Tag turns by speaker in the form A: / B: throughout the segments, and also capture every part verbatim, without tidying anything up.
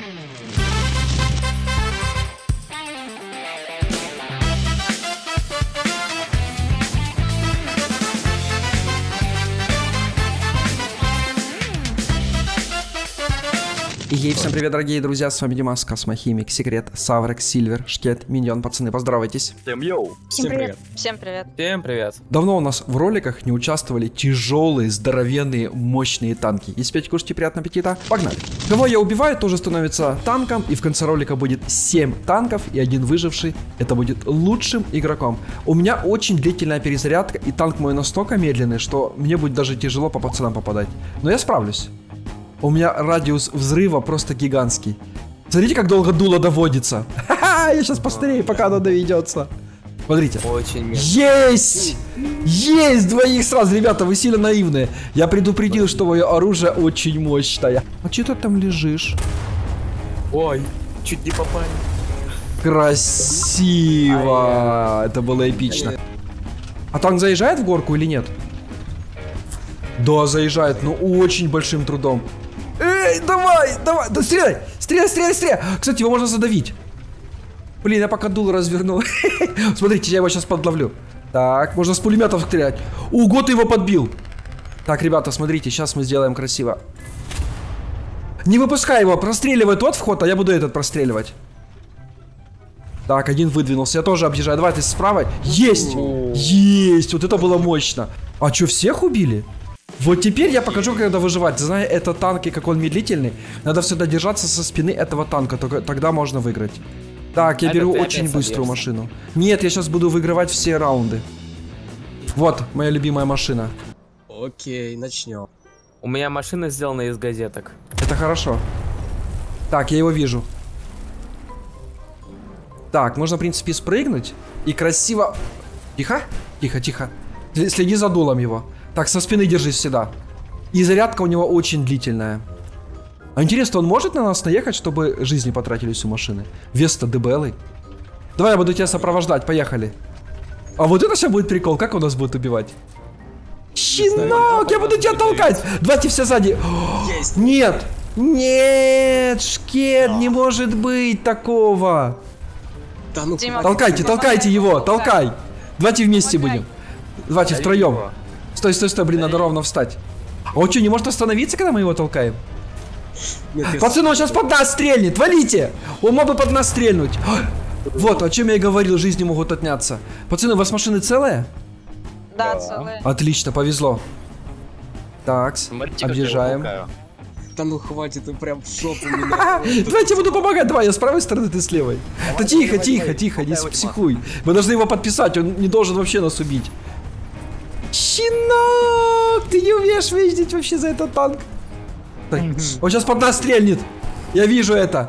A: И ей всем привет, дорогие друзья, с вами Димас, Космохимик, Секрет, Саврекс, Сильвер, Шкет, Миньон, пацаны, поздравайтесь.
B: Всем йоу.
C: Всем привет. Всем привет.
D: Всем привет.
A: Давно у нас в роликах не участвовали тяжелые, здоровенные, мощные танки. Если опять кушайте, приятного аппетита. Погнали. Кого я убиваю, тоже становится танком, и в конце ролика будет семь танков, и один выживший, это будет лучшим игроком. У меня очень длительная перезарядка, и танк мой настолько медленный, что мне будет даже тяжело по пацанам попадать. Но я справлюсь. У меня радиус взрыва просто гигантский. Смотрите, как долго дуло доводится. Ха-ха, я сейчас постарею, пока оно доведется. Смотрите.
D: Очень
A: Есть! Есть! Двоих сразу, ребята, вы сильно наивные. Я предупредил, что мое оружие очень мощное. А что ты там лежишь?
D: Ой, чуть не попали.
A: Красиво! Это было эпично. А танк заезжает в горку или нет? Да, заезжает, но очень большим трудом. Эй, давай, давай, да стреляй, стреляй, стреляй, стреляй. Кстати, его можно задавить. Блин, я пока дуло развернул. Смотрите, я его сейчас подловлю. Так, можно с пулеметов стрелять. Ого, ты его подбил. Так, ребята, смотрите, сейчас мы сделаем красиво. Не выпускай его, простреливай тот вход, а я буду этот простреливать. Так, один выдвинулся, я тоже объезжаю. Давай, ты справа. Есть, есть, вот это было мощно. А что, всех убили? Вот теперь я покажу, как надо выживать. Зная это танк и как он медлительный, надо всегда держаться со спины этого танка, только тогда можно выиграть. Так, я
D: а
A: беру очень быструю машину. Нет, я сейчас буду выигрывать все раунды. Вот, моя любимая машина.
B: Окей, начнем.
D: У меня машина сделана из газеток.
A: Это хорошо. Так, я его вижу. Так, можно, в принципе, спрыгнуть и красиво... Тихо? Тихо, тихо. Следи за дулом его. Так, со спины держись всегда. И зарядка у него очень длительная. А интересно, он может на нас наехать, чтобы жизни потратились у машины? Вес-то дебелый. Давай я буду тебя сопровождать, поехали. А вот это сейчас будет прикол, как он нас будет убивать? Щенок, я буду тебя толкать. Давайте все сзади. Есть. Нет, нет, Шкет, не может быть такого.
B: Да, ну,
C: Дима,
A: толкайте, толкайте его, толкай. Давайте вместе будем. Давайте втроем. Стой, стой, стой, блин, надо ровно встать. А он что, не может остановиться, когда мы его толкаем? Нет, пацаны, он сейчас под нас стрельнет, валите! Он мог бы под нас стрельнуть. Вот, о чем я и говорил, жизни могут отняться. Пацаны, у вас машины целые?
C: Да, целые.
A: Отлично, повезло. Так, объезжаем.
B: Да ну хватит, ты прям в шопу.
A: Давайте я буду помогать, давай, я с правой стороны, ты с левой. Да тихо, тихо, тихо, не психуй. Мы должны его подписать, он не должен вообще нас убить. Щенок, ты не умеешь видеть вообще за этот танк. Так, он сейчас под нас стрельнет. Я вижу это.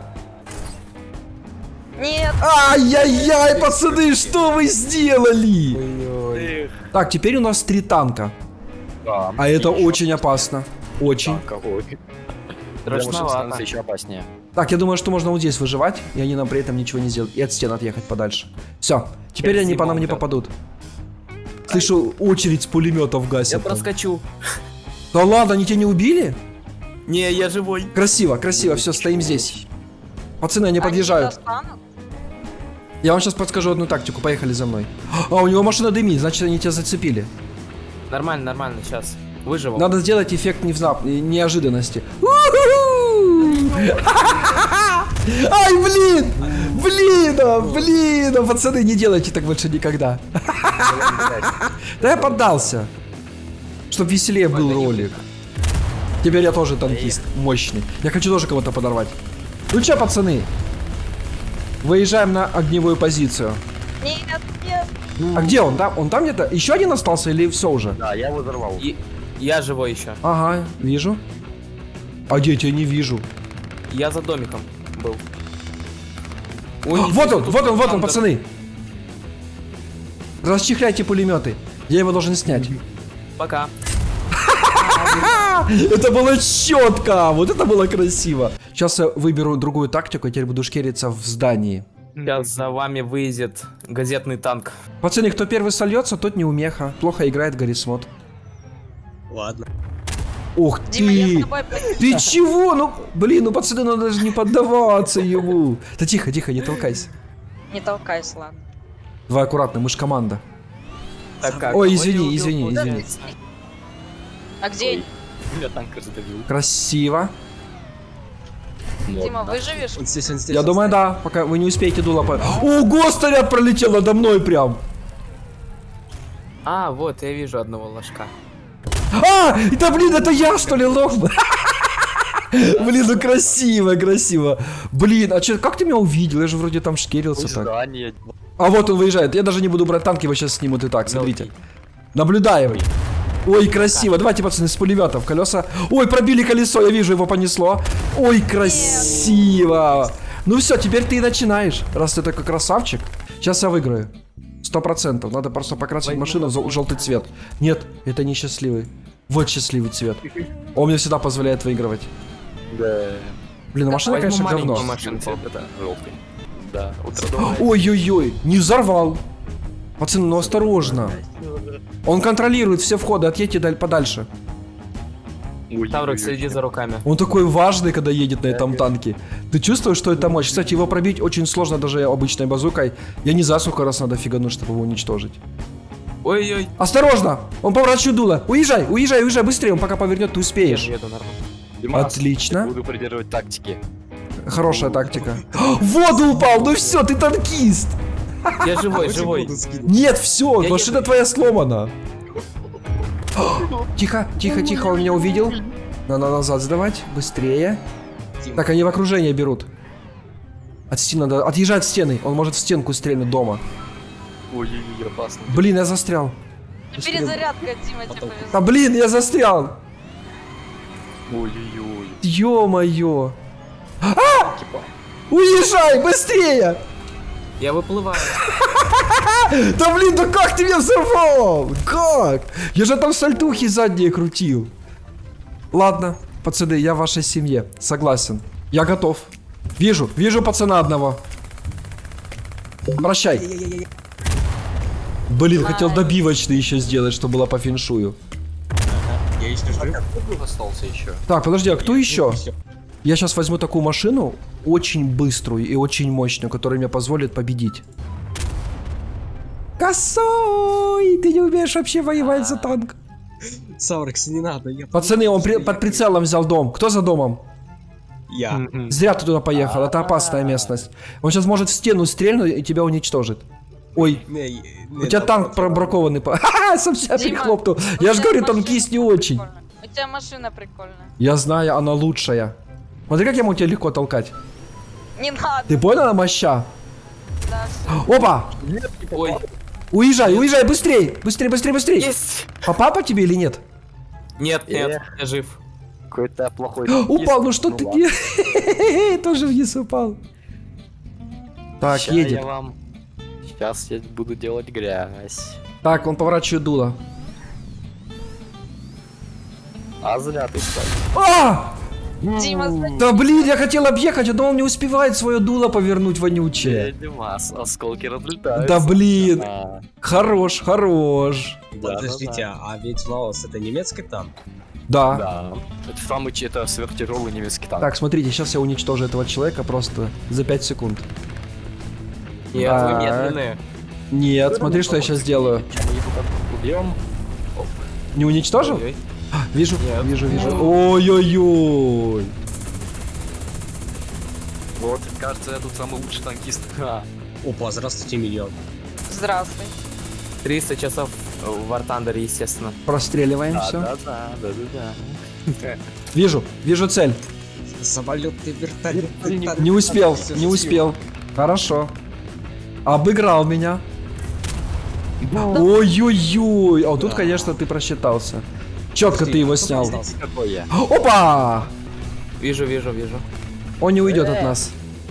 C: Нет.
A: Ай-яй-яй, пацаны, что вы сделали? Так, теперь у нас три танка.
B: Да,
A: а это очень опасно. Очень.
D: Страшновато.
B: Еще опаснее.
A: Так, я думаю, что можно вот здесь выживать, и они нам при этом ничего не сделают. И от стен отъехать подальше. Все, теперь они по нам не попадут. Слышу, очередь с пулеметов гасит.
D: Я проскочу.
A: Да ладно, они тебя не убили?
D: Не, я живой.
A: Красиво, красиво, все, стоим здесь. Пацаны, они подъезжают. Я вам сейчас подскажу одну тактику, поехали за мной. А, у него машина дымит, значит они тебя зацепили.
D: Нормально, нормально, сейчас. Выживу.
A: Надо сделать эффект невзнап... неожиданности. Ай, блин! Блин, а, блин, а, пацаны, не делайте так больше никогда. Да я поддался. Чтоб веселее был ролик. Теперь я тоже танкист, мощный. Я хочу тоже кого-то подорвать. Ну чё, пацаны? Выезжаем на огневую позицию.
C: Нет, нет.
A: А где он? Там? Он там где-то? Еще один остался или все уже?
B: Да, я его взорвал.
D: И... Я живой еще.
A: Ага, вижу. А где я тебя не вижу?
D: Я за домиком был.
A: Ой, вот он, вот он, вот он, пацаны. Расчехляйте пулеметы. Я его должен снять.
D: Пока.
A: Это было четко. Вот это было красиво. Сейчас я выберу другую тактику, и теперь буду шкериться в здании.
D: Сейчас за вами выйдет газетный танк.
A: Пацаны, кто первый сольется, тот не умеха. Плохо играет Гаррис Мод.
B: Ладно.
A: Ух
C: Дима, я с
A: ты!
C: тобой...
A: Ты чего? Ну, блин, ну пацаны, надо даже не поддаваться ему. Да тихо, тихо, не толкайся.
C: Не толкайся, ладно.
A: Давай аккуратно, мы ж команда.
D: Так как?
A: Ой,
D: Кого
A: извини,
D: я убил,
A: извини,
D: получается?
A: извини.
C: А где?
D: Ой. Я танка задавил.
A: Красиво.
C: Дима, выживешь?
B: Он здесь, он здесь.
A: Я
B: он
A: думаю,
B: стоит.
A: да, пока вы не успеете дуло по... Ого, снаряд пролетел надо мной прям.
D: А, вот, я вижу одного ложка.
A: А, да блин, это я что ли лох? Блин, ну красиво, красиво. Блин, а че, как ты меня увидел? Я же вроде там шкерился так.
E: Здание.
A: А вот он выезжает. Я даже не буду брать танки, его сейчас снимут и так, смотрите. Наблюдаем. Ой, красиво. Давайте, пацаны, с пулеметов. Колеса. Ой, пробили колесо, я вижу, его понесло. Ой, красиво. Ну все, теперь ты и начинаешь, раз ты такой красавчик. Сейчас я выиграю. Сто процентов. Надо просто покрасить машину в желтый цвет. Нет, это не счастливый. Вот счастливый цвет. Он мне всегда позволяет выигрывать.
E: Да.
A: Блин, ну машина,
D: Возьму
A: конечно,
D: маленькую
A: говно.
D: машину.
E: Это желтый. Да, утро.
A: Ой-ой-ой, не взорвал. Пацаны, ну осторожно. Он контролирует все входы, отъедьте даль- подальше.
D: Таврик, следи за руками.
A: Он такой важный, когда едет на этом танке. Ты чувствуешь, что это мощь? Кстати, его пробить очень сложно даже обычной базукой. Я не знаю, сколько раз надо фигануть, чтобы его уничтожить.
D: Ой-ой.
A: Осторожно! Он поворачивает дуло. Уезжай, уезжай, уезжай быстрее, он пока повернет, ты
D: Я
A: успеешь.
D: еду нормально.
E: Димас,
A: Отлично.
E: Буду придерживать тактики.
A: Хорошая тактика. В воду упал, ну все, ты танкист.
D: Я живой,
B: Очень
D: живой.
B: будут скидывать.
A: Нет, все,
D: Я
A: машина
D: еду.
A: твоя сломана. Тихо, тихо, тихо, он меня увидел. Надо назад сдавать, быстрее.
B: Дима,
A: Так, они в окружение берут. От стены надо, отъезжать в стены, он может в стенку стрельнуть дома.
E: Ой-ой-ой, опасно.
A: Блин, я застрял. Быстрее.
C: Перезарядка, Дима, тебе
B: Потом.
C: повезло.
A: А блин, я застрял.
E: Ой-ой-ой.
A: Ё-моё.
E: Типа.
A: Уезжай, быстрее.
D: Я выплываю.
A: Да блин, да как ты меня взорвал? Как? Я же там сальтухи задние крутил. Ладно, пацаны, я в вашей семье. Согласен. Я готов. Вижу, вижу пацана одного. Прощай. Блин, хотел добивочный еще сделать, что было по феншую.
B: я еще жив.
E: Кто остался еще?
A: Так, подожди, а кто еще?
B: Всё.
A: Я сейчас возьму такую машину, очень быструю и очень мощную, которая мне позволит победить. Косой! Ты не умеешь вообще воевать за танк.
B: Саурекс, не надо. Я
A: Пацаны, он при- под прицелом взял дом. Кто за домом?
B: Я.
A: Зря ты туда поехал, это опасная местность. Он сейчас может в стену стрельнуть и тебя уничтожит. Ой,
B: Не, не,
A: у тебя
B: там-
A: танк пробракованный. по- Ха-ха, сам себя
C: Дима,
A: прихлопнул.
C: у
A: Я же
C: тебя
A: говорю,
C: машина
A: танкист не очень.
C: прикольная. У тебя машина прикольная.
A: Я знаю, она лучшая. Смотри, как я могу тебя легко толкать.
C: Не надо.
A: Ты понял, моща?
C: Да, всё.
A: Опа!
D: Ой,
A: Уезжай, уезжай, быстрей! Быстрей, быстрей, быстрей!
D: есть.
A: Попал по тебе или нет?
D: Нет, нет, я жив.
E: Какой-то плохой.
A: Упал, ну что
E: Ну
A: ты
E: ладно.
A: делаешь? Тоже вниз упал. Так,
E: Ща
A: едет.
E: я вам... Сейчас я буду делать грязь.
A: Так, он поворачивает дуло.
E: А зря ты, кстати.
A: А!
C: Дима, сзади.
A: Да блин, я хотел объехать, но он не успевает свое дуло повернуть вонючее.
E: Димас, осколки разлетаются.
A: Да блин.
E: А,
A: Хорош, хорош.
E: да,
B: Подождите,
E: да,
B: а ведь Лаос это немецкий танк?
A: Да.
E: да. Это самый ч- это сверхтяжелый немецкий танк.
A: Так, смотрите, сейчас я уничтожу этого человека просто за пять секунд.
D: Нет,
A: Так.
D: вы медленные.
A: Нет, смотри, что я сейчас сделаю.
E: Чем мы его так убьем?
A: Не уничтожил?
D: Ой-ой.
A: Вижу,
D: Нет.
A: вижу, вижу. Ой-ой-ой.
E: Вот, кажется, я тут самый лучший танкист. Ха.
B: Опа, здравствуйте, миллион.
C: Здравствуй.
D: триста часов в War Thunder, естественно.
A: Простреливаем
E: Да,
A: все.
E: да, да, да, да, да.
A: Вижу, вижу цель.
B: Самолеты, вертолеты.
A: Не успел,
B: Всё,
A: не
B: всё,
A: успел. Хорошо. Обыграл меня. Ой-ой-ой. А вот тут,
B: Да.
A: конечно, ты просчитался. Четко ты его снял.
B: остался?
E: Какой я?
A: Опа!
D: Вижу, вижу, вижу.
A: Он не уйдет от нас.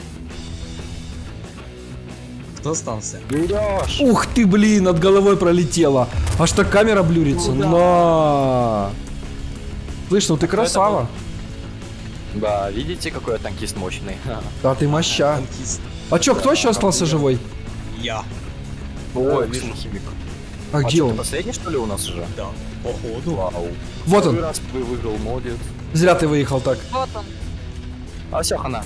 B: Кто остался?
E: Берешь!
A: Ух ты, блин, над головой пролетела. Аж так камера блюрится. На. Слышь, ну ты красава.
E: Да, видите, какой я танкист мощный? Ха.
A: Да, ты моща.
B: Танкист.
A: А чё, кто еще остался живой?
B: Я.
E: Ой,
D: вижу.
E: химик.
A: А где
E: что,
A: он?
E: ты последний, что ли, у нас уже?
B: Да. Походу.
E: Вау.
A: Вот
E: Первый
A: он.
E: раз ты выиграл, молодец.
A: Зря ты выехал так.
C: Вот он.
E: А все, хана.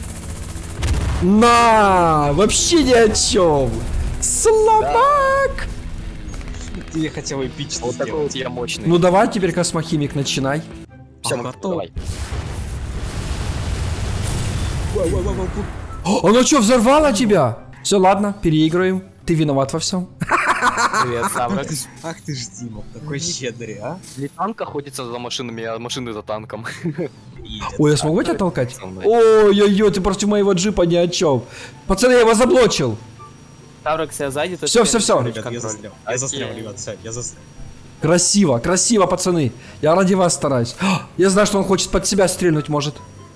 A: На! Вообще ни о чем. Слабак!
B: Ты хотел эпично
E: Вот такой вот
B: сделать.
E: я мощный.
A: Ну давай теперь, космохимик, начинай.
E: все,
B: а, готов.
E: давай.
A: О, оно что, взорвало тебя? Все, ладно, переигрываем. Ты виноват во всем.
D: Привет, Саврекс.
B: Ах ты ж, Дима, какой щедрый, а?
E: Не танк охотится за машинами, а машины за танком.
B: Едет.
A: Ой, я смогу тебя толкать?
E: со мной.
A: Ой-ой-ой, ты против моего джипа ни о чем. Пацаны, я его заблочил.
D: Саврекс, я сзади. ты
A: Всё,
D: впереди.
A: всё, всё.
B: Ребят, я
D: Контроль.
B: застрял. Я застрял, ребят, все, я застрял.
A: Красиво, красиво, пацаны. Я ради вас стараюсь. Я знаю, что он хочет под себя стрельнуть, может.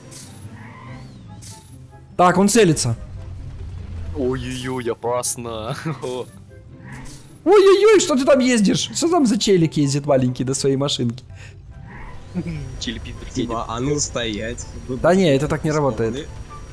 A: Так, он целится.
E: Ой-ой-ой, опасно.
A: Ой-ой-ой, что ты там ездишь? Что там за челик ездит маленький до своей машинки?
E: Чилипит едет.
B: Дима, а ну стоять. Вы
A: Да не, это так не работает.
B: свободны.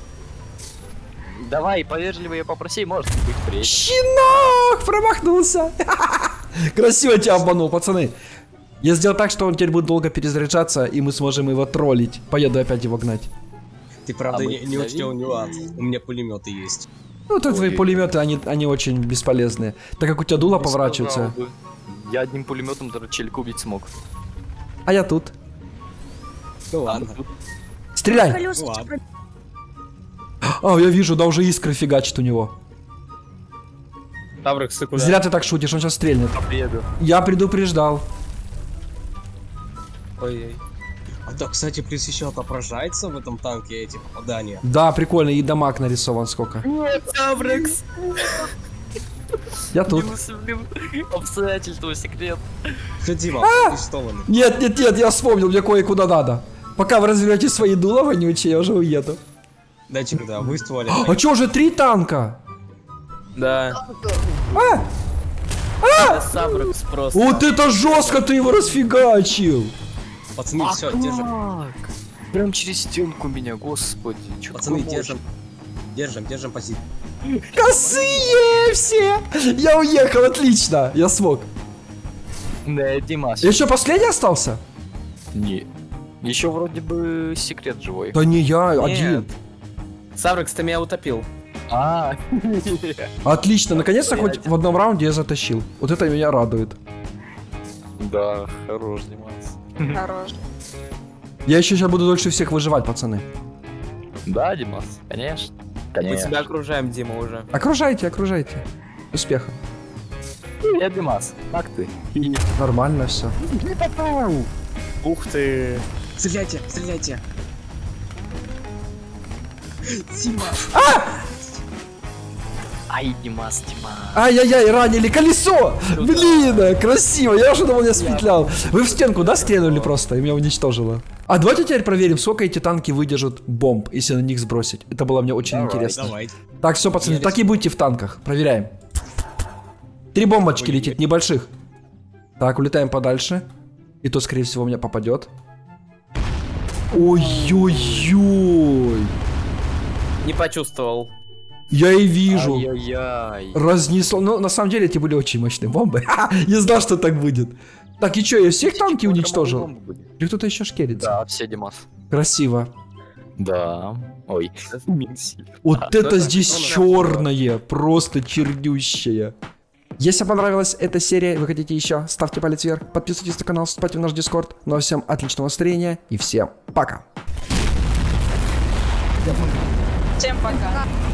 E: Давай, повежливее попроси, может быть впредь.
A: Щенок! Промахнулся! Красиво тебя обманул, пацаны. Я сделал так, что он теперь будет долго перезаряжаться, и мы сможем его троллить. Поеду опять его гнать.
B: Ты правда
E: А мы
B: не, не учтел нюанс. У меня пулеметы есть.
A: Ну, тут твои
E: Ой.
A: пулеметы, они, они очень бесполезные. Так как у тебя дуло
E: Не
A: поворачивается.
E: сказал бы. Я одним пулеметом даже челик убить смог.
A: А я тут.
B: Ну ладно.
A: Стреляй!
B: Ну ладно.
A: А, я вижу, да уже искры фигачит у него.
D: Саврекс, ты куда?
A: Зря ты так шутишь, он сейчас стрельнет.
E: Победу.
A: Я предупреждал.
D: Ой-ой.
B: А да, кстати, плюс еще отображается в этом танке эти попадания.
A: Да, прикольно, и дамаг нарисован сколько.
D: Саврекс.
A: Я тут.
E: Минус, блин, обстоятельства, секрет.
B: Все, Дима, арестованный.
A: Нет, нет, нет, я вспомнил, мне кое-куда надо. Пока вы развернете свои дула вонючие, я уже уеду.
B: Дайте когда выставили.
A: А чё, уже три танка?
D: Да.
A: А!
D: Это Саврекс просто.
A: Вот это жестко ты его расфигачил!
B: Пацаны, все, держим.
E: Как? Прям через стенку меня, господи. Чё
B: Пацаны,
E: такое
B: держим. Держим, держим позицию.
A: Косые все! Я уехал, отлично! Я смог.
E: можно? Да, Димас.
A: Еще последний остался?
E: Не. Еще вроде бы секрет живой.
A: Да не я,
D: Нет.
A: один.
D: Саврекс, ты меня утопил.
E: А,
A: Отлично, наконец-то хоть в одном раунде я затащил. Вот это меня радует.
E: да, хорош, Димас.
C: Хорош.
A: Я еще сейчас буду дольше всех выживать, пацаны.
E: Да, Димас, конечно.
D: Мы
E: Конечно.
D: тебя окружаем, Дима, уже.
A: Окружайте, окружайте. Успеха.
E: Я Димас, как ты?
A: Нормально все.
D: Ух ты.
B: Стреляйте, стреляйте. Дима.
E: Ай, Димас, Димас.
A: Ай-яй-яй, ранили колесо! Блин, красиво, я уже думал, я спетлял. Вы в стенку, да, стрельнули просто, и меня уничтожило. А давайте теперь проверим, сколько эти танки выдержат бомб, если на них сбросить. Это было мне очень
B: Давай,
A: интересно.
B: давай.
A: Так, все, пацаны,
B: Я
A: так и будьте в танках. Проверяем. Три бомбочки
B: Ой,
A: летит, небольших. Так, улетаем подальше. И то, скорее всего, у меня попадет. Ой-ой-ой.
D: Не почувствовал.
A: Я и вижу.
E: Ай-яй-яй.
A: Разнесло. Ну, на самом деле, эти были очень мощные бомбы. Я знал, что так будет. Так, и что, я всех танки уничтожил? Или кто-то еще шкерится?
E: Да, все, Димас.
A: Красиво.
E: Да. Ой. Минус.
A: Вот
D: А,
A: это
D: ну,
A: здесь
D: это-
A: черное, просто чернющее. Если понравилась эта серия, вы хотите еще, ставьте палец вверх, подписывайтесь на канал, вступайте в наш дискорд. Ну а всем отличного настроения и всем пока.
C: Всем пока.